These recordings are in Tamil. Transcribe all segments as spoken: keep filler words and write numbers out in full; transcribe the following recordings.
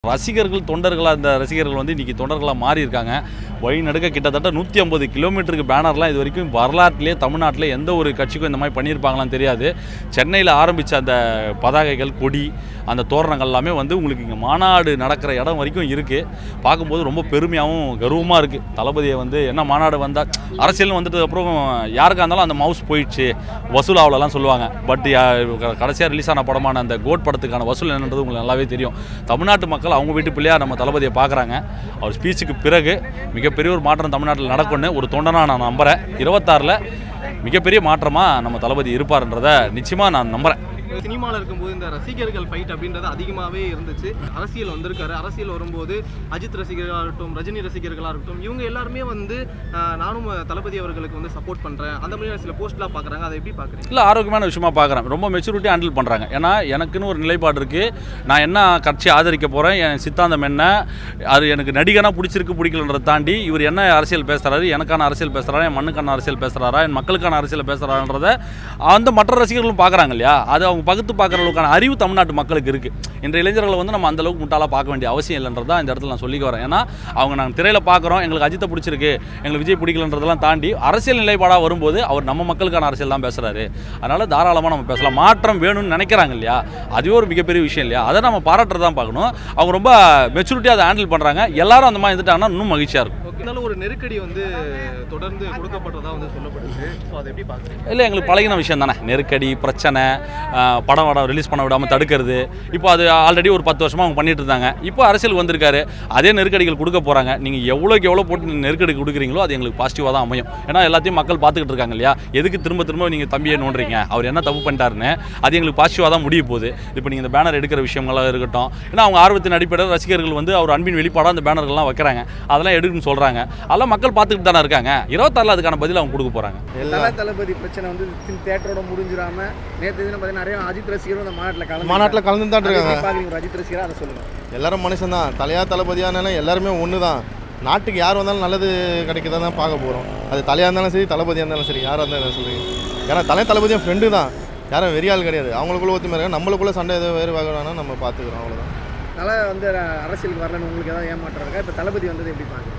ரசிகர்கள் தொண்டர்களாக இந்த ரசிகர்கள் வந்து இன்றைக்கி தொண்டர்களாக மாறி இருக்காங்க. வழி நடுக்க கிட்டத்தட்ட நூற்றி ஐம்பது கிலோமீட்டருக்கு பேனர்லாம் இது வரைக்கும் வரலாற்றிலே தமிழ்நாட்டில் எந்த ஒரு கட்சிக்கும் இந்த மாதிரி பண்ணியிருப்பாங்களான்னு தெரியாது. சென்னையில் ஆரம்பித்த அந்த பதாகைகள், கொடி, அந்த தோரணங்கள் எல்லாமே வந்து உங்களுக்கு இங்கே மாநாடு நடக்கிற இடம் வரைக்கும் இருக்குது. பார்க்கும்போது ரொம்ப பெருமையாகவும் கர்வமாக இருக்குது. தளபதியை வந்து என்ன மாநாடு வந்தால் அரசியல்னு வந்துட்டு அப்புறம் யாருக்காக இருந்தாலும் அந்த மவுஸ் போயிடுச்சு, வசூல் ஆகலாம் சொல்லுவாங்க. பட் கடைசியாக ரிலீஸ் ஆன படமான அந்த கோட் படத்துக்கான வசூல் என்னன்றது உங்களுக்கு நல்லாவே தெரியும். தமிழ்நாட்டு மக்கள் அவங்க வீட்டு பிள்ளையாக நம்ம தளபதியை பார்க்குறாங்க. அவர் ஸ்பீச்சுக்கு பிறகு மிகப்பெரிய ஒரு மாற்றம் தமிழ்நாட்டில் நடக்கும்னு ஒரு தொண்டனாக நான் நம்புகிறேன். இருபத்தாறில் மிகப்பெரிய மாற்றமாக நம்ம தளபதி இருப்பார்ன்றதை நிச்சயமாக நான் நம்புகிறேன். சினிமாவில் இருக்கும்போது இந்த ரசிகர்கள் ஃபைட் அப்படின்றது அதிகமாகவே இருந்துச்சு. அரசியல் வந்திருக்காரு. அரசியல் வரும்போது அஜித் ரசிகர்களாக இருக்கட்டும், ரஜினி ரசிகர்களாக இருக்கட்டும், இவங்க எல்லாருமே வந்து நானும் தளபதி அவர்களுக்கு வந்து சப்போர்ட் பண்ணுறேன் அந்த மாதிரி சில போஸ்ட்லாம் பார்க்குறாங்க. அதை எப்படி பார்க்குறீங்க? இல்லை, ஆரோக்கியமான விஷயமா பார்க்குறேன். ரொம்ப மெச்சூரிட்டி ஹேண்டில் பண்ணுறாங்க. ஏன்னா எனக்குன்னு ஒரு நிலைப்பாடு இருக்குது. நான் என்ன கட்சி ஆதரிக்க போகிறேன், என் சித்தாந்தம் என்ன, அது எனக்கு நடிகனாக பிடிச்சிருக்கு பிடிக்கலன்றதை தாண்டி இவர் என்ன அரசியல் பேசுகிறாரு, எனக்கான அரசியல் பேசுகிறாரா, என் மண்ணுக்கான அரசியல் பேசுகிறாரா, என் மக்களுக்கான அரசியல் பேசுகிறான்றதை அந்த மற்ற ரசிகர்களும் பார்க்குறாங்க இல்லையா. அது அவங்க பகுத்து பார்க்குற அளவுக்கான அறிவு தமிழ்நாட்டு மக்களுக்கு இருக்குது. இன்றைய இளைஞர்களை வந்து நம்ம அந்தளவுக்கு முட்டாளாக பார்க்க வேண்டிய அவசியம் இல்லைன்றதா இந்த இடத்துல நான் சொல்லிக்க வரேன். ஏன்னா அவங்க நாங்கள் திரையில் பார்க்குறோம், எங்களுக்கு அஜித்தை பிடிச்சிருக்கு, எங்களுக்கு விஜய் பிடிக்கலன்றதெல்லாம் தாண்டி அரசியல் நிலைப்பாடாக வரும்போது அவர் நம்ம மக்களுக்கான அரசியல் தான் பேசுகிறாரு. அதனால் தாராளமாக நம்ம பேசலாம். மாற்றம் வேணும்னு நினைக்கிறாங்க இல்லையா, அதுவே ஒரு மிகப்பெரிய விஷயம் இல்லையா. அதை நம்ம பாராட்டுறதான் பார்க்கணும். அவங்க ரொம்ப மெச்சூரிட்டியாக அதை ஹேண்டில் பண்ணுறாங்க. எல்லாரும் அந்த மாதிரி இருந்துட்டாங்கன்னா இன்னும் மகிழ்ச்சியாக இருக்கும். இருந்தாலும் ஒரு நெருக்கடி வந்து தொடர்ந்து கொடுக்கப்பட்டதா வந்து சொல்லப்படுது. ஸோ அதை எப்படி பார்க்குறீங்க? இல்லை, எங்களுக்கு பழகின விஷயம் தானே. நெருக்கடி, பிரச்சனை, படம் வடம் ரிலீஸ் பண்ண விடாமல் தடுக்கிறது. இப்போ அது ஆல்ரெடி ஒரு பத்து வருஷமாக அவங்க பண்ணிட்டு இருந்தாங்க. இப்போ அரசியல் வந்திருக்காரு, அதே நெருக்கடிகள் கொடுக்க போகிறாங்க. நீங்கள் எவ்வளோக்கு எவ்வளோ போட்டு நெருக்கடி கொடுக்குறீங்களோ அது எங்களுக்கு பாசிட்டிவாக தான் அமையும். ஏன்னா எல்லாத்தையும் மக்கள் பார்த்துக்கிட்டு இருக்காங்க இல்லையா. எதுக்கு திரும்ப திரும்ப நீங்கள் தம்பியை நோண்டுறீங்க, அவர் என்ன தப்பு பண்ணிட்டாருன்னு. அது எங்களுக்கு பாசிட்டிவாக தான் முடிய போகுது. இப்போ நீங்கள் இந்த பேனர் எடுக்கிற விஷயங்களாக இருக்கட்டும், ஏன்னா அவங்க ஆர்வத்தின் அடிப்படையில் ரசிகர்கள் வந்து அவர் அன்பின் வெளிப்பாடாக அந்த பேனர்கள்லாம் வைக்கிறாங்க, அதெல்லாம் எடுக்குன்னு சொல்கிறாங்க. அதெல்லாம் மக்கள் பார்த்துக்கிட்டு தானே இருக்காங்க. இருபத்தாறில் அதுக்கான பதில் அவங்க கொடுக்க போகிறாங்க. எல்லா தளபதி பிரச்சனை வந்து தியேட்டரோட முடிஞ்சிடாம நேற்று தினம் பார்த்தீங்கன்னா நிறைய அஜித் ரசிகரும் அந்த மாநாட்டில் கலந்து மாநாட்டில் கலந்து தான் இருக்காங்க. ஒரு அஜித் ரசிகராக அதை சொல்லுங்கள். எல்லாரும் மனுஷன் தான், தலையா தளபதியானாலும் எல்லாருமே ஒன்று தான். நாட்டுக்கு யார் வந்தாலும் நல்லது கிடைக்கதான் தான் பார்க்க போகிறோம். அது தலையாக இருந்தாலும் சரி, தளபதியாக இருந்தாலும் சரி, யாராக இருந்தாலும் என்ன சொல்கிறீங்க. ஏன்னா தலை தளபதியும் ஃப்ரெண்டு தான், யாரும் வெறியால் கிடையாது. அவங்களுக்குள்ள ஒத்துமை இருக்காங்க, நம்மளுக்குள்ள சண்டை எதுவும் வேறு வாங்கினா நம்ம பார்த்துக்கிறோம், அவ்வளோதான். தலை வந்து அரசியலுக்கு வரலன்னு உங்களுக்கு ஏதாவது ஏமாற்றம் இருக்கா? இப்போ தளபதி வந்தது எப்படி பார்க்குறீங்க?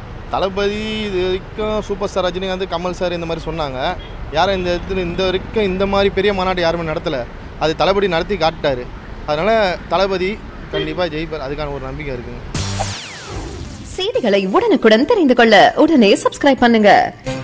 தளபதி இது வரைக்கும் super star Rajinikanth, Kamal sir இந்த மாதிரி சொன்னாங்க. யாரும் இந்த இடத்துல இந்த வரைக்கும் இந்த மாதிரி பெரிய மாநாடு யாருமே நடத்தலை. அது தளபதி நடத்தி காட்டாரு. அதனால் தளபதி கண்டிப்பாக ஜெயிப்பார், அதுக்கான ஒரு நம்பிக்கை இருக்குங்க. செய்திகளை உடனுக்குடன் தெரிந்து கொள்ள உடனே சப்ஸ்கிரைப் பண்ணுங்க.